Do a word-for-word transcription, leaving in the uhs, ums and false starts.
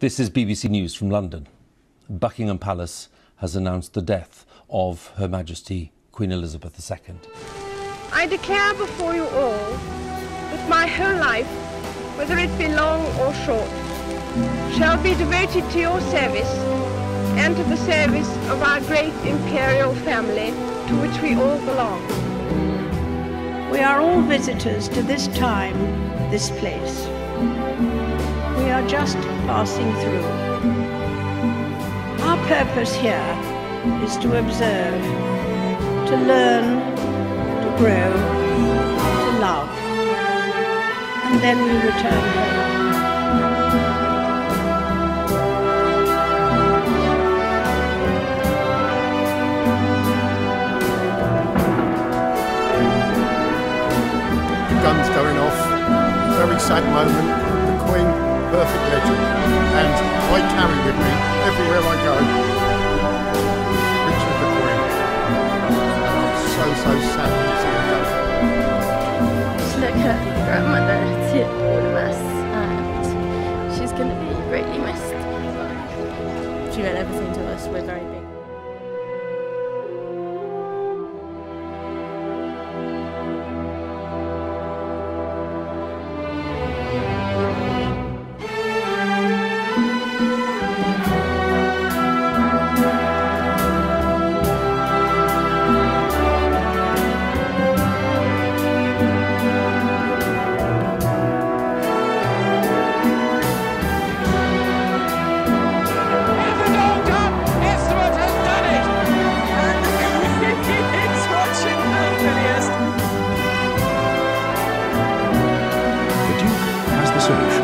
This is B B C News from London. Buckingham Palace has announced the death of Her Majesty Queen Elizabeth the Second. I declare before you all that my whole life, whether it be long or short, shall be devoted to your service and to the service of our great imperial family to which we all belong. We are all visitors to this time, this place. We are just passing through. Our purpose here is to observe, to learn, to grow, to love, and then we return home. The guns going off, very sad moment. The Queen, perfect legend, and I carry with me everywhere I go. Picture of the Queen. And I'm so, so sad to see her go. Just look at grandmother to all of us, and she's going to be greatly missed. She meant everything to us. We're very big. Solution.